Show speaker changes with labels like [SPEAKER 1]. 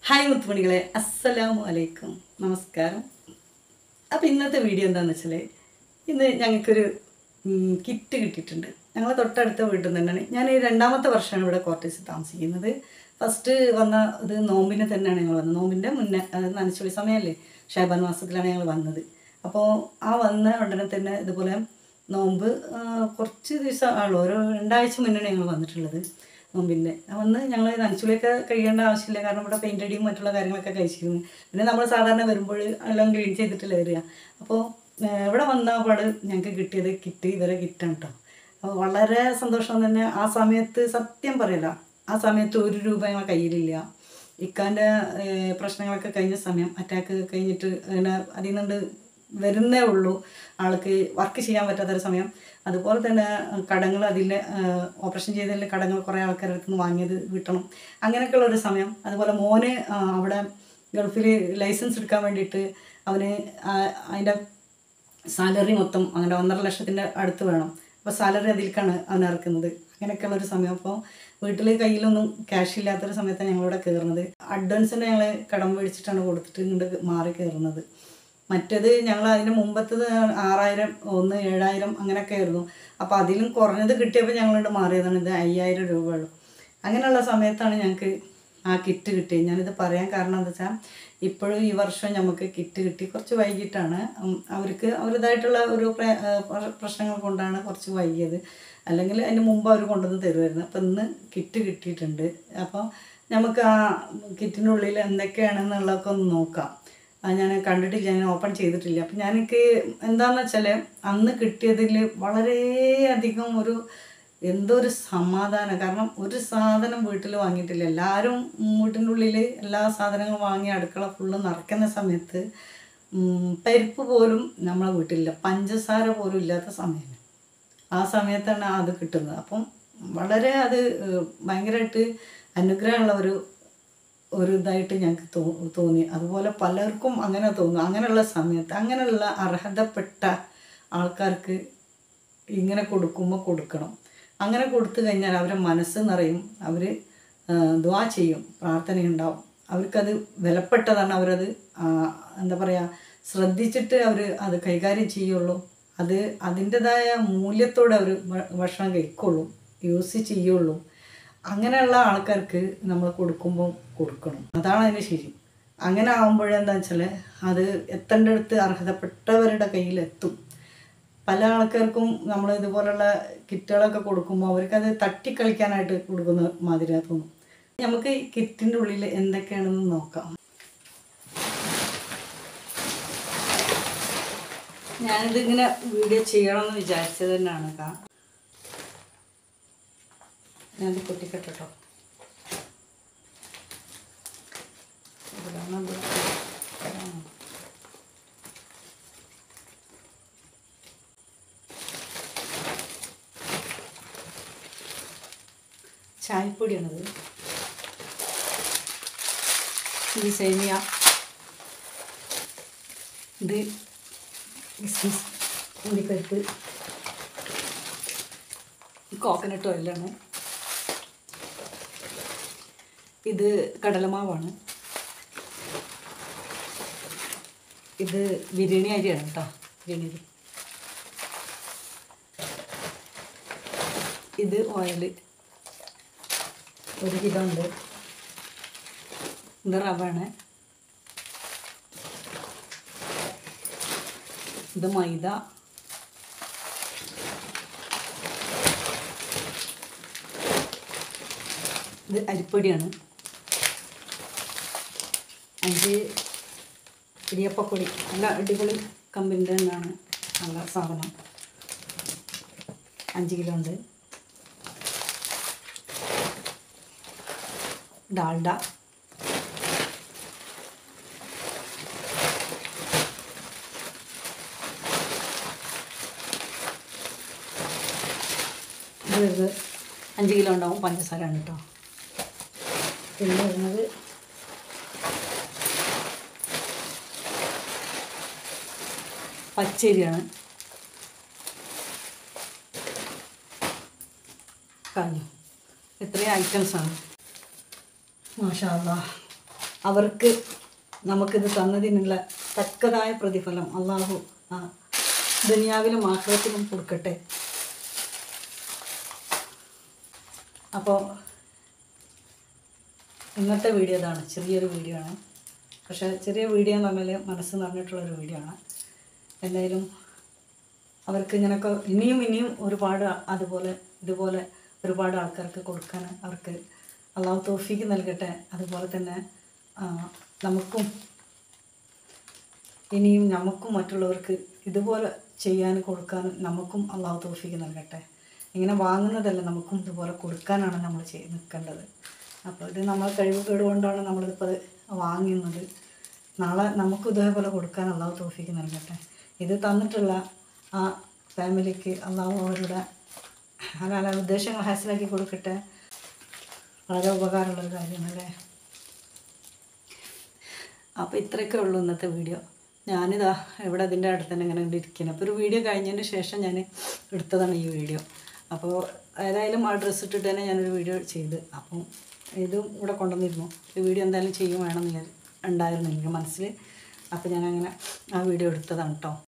[SPEAKER 1] Hi മുത്തുമണികളെ, അസ്സലാമു അലൈക്കും, നമസ്കാരം. അപ്പോൾ ഇന്നത്തെ വീഡിയോ എന്താണെന്ന് വെച്ചാൽ, ഇന്ന് ഞങ്ങൾക്കൊരു കിറ്റ് കിട്ടിയിട്ടുണ്ട്. ഞങ്ങൾ തൊട്ടടുത്ത വീട്ടിൽ നിന്ന് തന്നെയാണ്. ഞാൻ രണ്ടാമത്തെ വർഷമാണ് ഇവിടെ ക്വാർട്ടേഴ്സിൽ താമസിക്കുന്നത്. ഫസ്റ്റ് വന്ന ഇത് നോമ്പിന് തന്നെയാണ് ഞങ്ങൾ വന്നത്. നോമ്പിൻ്റെ മുന്നേ, നനച്ചുള്ളി സമയമല്ലേ, ഷാബാൻ മാസത്തിലാണ് ഞങ്ങൾ വന്നത്. അപ്പോൾ ആ വന്ന ഉടനെ തന്നെ ഇതുപോലെ നോമ്പ് കുറച്ച് ദിവസം ആളോ, ഒരു 2 ആഴ്ച മുന്നേ ഞങ്ങൾ വന്നിട്ടുള്ളത്. നോമ്പിൻ്റെ വന്ന് ഞങ്ങൾ നനച്ചുള്ളിയൊക്കെ കഴിയേണ്ട ആവശ്യമില്ല, കാരണം ഇവിടെ പെയിൻ്റ് അടിയും മറ്റുള്ള കാര്യങ്ങളൊക്കെ കഴിച്ചിരുന്നു. പിന്നെ നമ്മൾ സാധാരണ വരുമ്പോൾ എല്ലാം ക്ലീൻ ചെയ്തിട്ടല്ലേ വരിക. അപ്പോൾ ഇവിടെ വന്ന പാട് ഞങ്ങൾക്ക് കിട്ടിയത് കിറ്റ്, ഇവരെ കിറ്റാണ് കേട്ടോ. അപ്പോൾ വളരെ സന്തോഷം തന്നെ. ആ സമയത്ത് സത്യം പറയില്ല, ആ സമയത്ത് 1 രൂപ ഞങ്ങളുടെ കയ്യിലില്ല. ഇക്കാൻ്റെ പ്രശ്നങ്ങളൊക്കെ കഴിഞ്ഞ സമയം, അറ്റാക്ക് കഴിഞ്ഞിട്ട് അങ്ങനെ അതിൽ നിന്നുണ്ട് വരുന്നേ ഉള്ളൂ, ആൾക്ക് വർക്ക് ചെയ്യാൻ പറ്റാത്തൊരു സമയം. അതുപോലെ തന്നെ കടങ്ങൾ, അതിൽ ഓപ്പറേഷൻ ചെയ്തതിൽ കടങ്ങൾ കുറേ ആൾക്കാരുടെ അടുത്ത് നിന്ന് വാങ്ങിയത് വീട്ടണം, അങ്ങനെയൊക്കെയുള്ള ഒരു സമയം. അതുപോലെ മോന് അവിടെ ഗൾഫിൽ ലൈസൻസ് എടുക്കാൻ വേണ്ടിയിട്ട് അവന് അതിൻ്റെ സാലറി മൊത്തം അങ്ങനെ 1.5 ലക്ഷത്തിൻ്റെ അടുത്ത് വേണം. അപ്പോൾ സാലറി അതിലേക്കാണ് അവൻ ഇറക്കുന്നത്. അങ്ങനെയൊക്കെയുള്ളൊരു സമയം. അപ്പോൾ വീട്ടിൽ കയ്യിലൊന്നും ക്യാഷ് ഇല്ലാത്തൊരു സമയത്താണ് ഞങ്ങളിവിടെ കയറുന്നത്. അഡ്വാൻസിന് ഞങ്ങൾ കടം മേടിച്ചിട്ടാണ് കൊടുത്തിട്ട് ഇങ്ങോട്ട് മാറി കയറുന്നത്. മറ്റേത് ഞങ്ങൾ അതിന് മുമ്പത്തത് 6000, 7000 അങ്ങനെയൊക്കെ ആയിരുന്നു. അപ്പോൾ അതിലും കുറഞ്ഞത് കിട്ടിയപ്പോൾ ഞങ്ങളിവിടെ മാറിയതാണ്. ഇത് 5000 രൂപയുള്ളൂ. അങ്ങനെയുള്ള സമയത്താണ് ഞങ്ങൾക്ക് ആ കിറ്റ് കിട്ടിയത്. ഞാനിത് പറയാൻ കാരണം എന്താ വെച്ചാൽ, ഇപ്പോഴും ഈ വർഷം നമുക്ക് കിറ്റ് കിട്ടി കുറച്ച് വൈകിട്ടാണ്. അവർക്ക് അവരുടേതായിട്ടുള്ള ഒരു പ്രശ്നങ്ങൾ കൊണ്ടാണ് കുറച്ച് വൈകിയത്. അല്ലെങ്കിൽ അതിന് മുമ്പ് അവർ കൊണ്ടുവന്ന് തരുമായിരുന്നു. അപ്പോൾ ഇന്ന് കിറ്റ് കിട്ടിയിട്ടുണ്ട്. അപ്പോൾ നമുക്ക് ആ കിറ്റിൻ്റെ ഉള്ളിൽ എന്തൊക്കെയാണെന്നുള്ളതൊക്കെ ഒന്ന് നോക്കാം. ഞാൻ കണ്ടിട്ടില്ല, ഞാൻ ഓപ്പൺ ചെയ്തിട്ടില്ല. അപ്പം എനിക്ക് എന്താണെന്ന് വെച്ചാൽ, അന്ന് കിട്ടിയതിൽ വളരെയധികം എന്തോ ഒരു സമാധാനം. കാരണം ഒരു സാധനം വീട്ടിൽ വാങ്ങിയിട്ടില്ല. എല്ലാവരും വീട്ടിൻ്റെ ഉള്ളിൽ എല്ലാ സാധനങ്ങളും വാങ്ങി അടുക്കള ഫുള്ള് നിറയ്ക്കുന്ന സമയത്ത് പരിപ്പ് പോലും നമ്മളെ വീട്ടിലില്ല, പഞ്ചസാര പോലും ഇല്ലാത്ത സമയമാണ്. ആ സമയത്താണ് അത് കിട്ടുന്നത്. അപ്പം വളരെ അത് ഭയങ്കരമായിട്ട് അനുഗ്രഹമുള്ള ഒരു ഇതായിട്ട് ഞങ്ങൾക്ക് തോന്നി. അതുപോലെ പലർക്കും അങ്ങനെ തോന്നും. അങ്ങനെയുള്ള സമയത്ത് അങ്ങനെയുള്ള അർഹതപ്പെട്ട ആൾക്കാർക്ക് ഇങ്ങനെ കൊടുക്കുമ്പോൾ കൊടുക്കണം. അങ്ങനെ കൊടുത്തു കഴിഞ്ഞാൽ അവരുടെ മനസ്സ് നിറയും, അവർ ദുആ ചെയ്യും, പ്രാർത്ഥനയുണ്ടാവും. അവർക്കത് വിലപ്പെട്ടതാണ്. അവരത് എന്താ പറയുക, ശ്രദ്ധിച്ചിട്ട് അവർ അത് കൈകാര്യം ചെയ്യുള്ളൂ. അതിൻ്റെതായ മൂല്യത്തോടെ അവർ ഭക്ഷണം കഴിക്കുള്ളൂ, യൂസ് ചെയ്യുള്ളൂ. അങ്ങനെയുള്ള ആൾക്കാർക്ക് നമ്മൾ കൊടുക്കുമ്പോൾ കൊടുക്കണം. അതാണ് അതിന് ശരി. അങ്ങനെ ആകുമ്പോഴെന്താ വെച്ചാൽ, അത് എത്തേണ്ടടുത്ത് അർഹതപ്പെട്ടവരുടെ കയ്യിലെത്തും. പല ആൾക്കാർക്കും നമ്മൾ ഇതുപോലുള്ള കിറ്റുകളൊക്കെ കൊടുക്കുമ്പോൾ അവർക്കത് തട്ടിക്കളിക്കാനായിട്ട് കൊടുക്കുന്ന മാതിരിയാ തോന്നും. നമുക്ക് ഈ കിറ്റിൻ്റെ ഉള്ളിൽ എന്തൊക്കെയാണെന്ന് നോക്കാം. ഞാനിതിങ്ങനെ വീഡിയോ ചെയ്യണമെന്ന് വിചാരിച്ചത് തന്നെയാണ് കേട്ടോ. ഞാനത് പൊട്ടിക്കെട്ടോ. ചായപ്പൊടിയാണത്. ഇത് സേമിയ, ഇത് കിസ്മിസ്, ഉള്ളിപ്പരിപ്പ്, കോക്കനട്ട് ഓയിലാണ്. ഇത് കടലമാവാണ്. ഇത് ബിരിയാണി അരിയാണ് കേട്ടോ, ബിരിയാണി അരി. ഇത് ഓയിൽ 1 കിലോ ഉണ്ട്. ഇത് റവയാണ്. ഇത് മൈദ. ഇത് അരിപ്പൊടിയാണ്. 5 ഇടിയപ്പപ്പൊടി, നല്ല അടിപൊളി കമ്പനിൻ്റെ തന്നെയാണ്, നല്ല സാധനം. 5 കിലോ ഉണ്ട്. ഡാൽഡ, ഇത് 5 കിലോ ഉണ്ടാവും. പഞ്ചസാരയാണ് കേട്ടോ. പിന്നെ വരുന്നത് പച്ചരിയാണ്. കഴിഞ്ഞു. ഇത്രയും ഐറ്റംസാണ്. മാഷാ അല്ലാഹ്. അവർക്ക് നമുക്കിത് തന്നതിനുള്ള തക്കതായ പ്രതിഫലം അള്ളാഹു ദുനിയാവിലും ആഖിറത്തിലും കൊടുക്കട്ടെ. അപ്പോൾ ഇന്നത്തെ വീഡിയോ ഇതാണ്, ചെറിയൊരു വീഡിയോ ആണ്. പക്ഷേ ചെറിയ വീഡിയോ എന്ന് പറഞ്ഞാൽ മനസ്സ് നിറഞ്ഞിട്ടുള്ളൊരു വീഡിയോ ആണ്. എന്തായാലും അവർക്ക് ഇങ്ങനെയൊക്കെ ഇനിയും ഒരുപാട് ഇതുപോലെ ഒരുപാട് ആൾക്കാർക്ക് കൊടുക്കാൻ അവർക്ക് അള്ളാഹു തൗഫീഖ് നൽകട്ടെ. അതുപോലെ തന്നെ നമുക്കും മറ്റുള്ളവർക്ക് ഇതുപോലെ ചെയ്യാൻ കൊടുക്കാൻ നമുക്കും അള്ളാഹു തൗഫീഖ് നൽകട്ടെ. ഇങ്ങനെ വാങ്ങുന്നതല്ല, നമുക്കും ഇതുപോലെ കൊടുക്കാനാണ് നമ്മൾ നിൽക്കേണ്ടത്. അപ്പോൾ ഇത് നമ്മൾ കഴിവുകേട് കൊണ്ടാണ് നമ്മളിപ്പോൾ വാങ്ങുന്നത്. നാളെ നമുക്കും ഇതേപോലെ കൊടുക്കാൻ അള്ളാഹു തൗഫീഖ് നൽകട്ടെ. ഇത് തന്നിട്ടുള്ള ആ ഫാമിലിക്ക് അള്ളാഹു അവരുടെ ഹലാല ഉദ്ദേശങ്ങൾ ഹാസിലാക്കി കൊടുക്കട്ടെ. വളരെ ഉപകാരമുള്ളൊരു കാര്യമല്ലേ. അപ്പോൾ ഇത്രയൊക്കെ ഉള്ളൂ ഇന്നത്തെ വീഡിയോ. ഞാനിതാ ഇവിടെ അതിൻ്റെ അടുത്ത് തന്നെ ഇങ്ങനെ ഇരിക്കുന്നത്. അപ്പോൾ ഒരു വീഡിയോ കഴിഞ്ഞതിന് ശേഷം ഞാൻ എടുത്തതാണ് ഈ വീഡിയോ. അപ്പോൾ ഏതായാലും ആ ഡ്രസ്സ് ഇട്ടിട്ട് തന്നെ ഞാനൊരു വീഡിയോ ചെയ്ത്, അപ്പം ഇതും ഇവിടെ കൊണ്ടുവന്നിരുന്നു. ഈ വീഡിയോ എന്തായാലും വേണമെന്ന് ഉണ്ടായിരുന്നു എനിക്ക് മനസ്സിൽ. അപ്പോൾ ഞാനങ്ങനെ ആ വീഡിയോ എടുത്തതാണ് കേട്ടോ.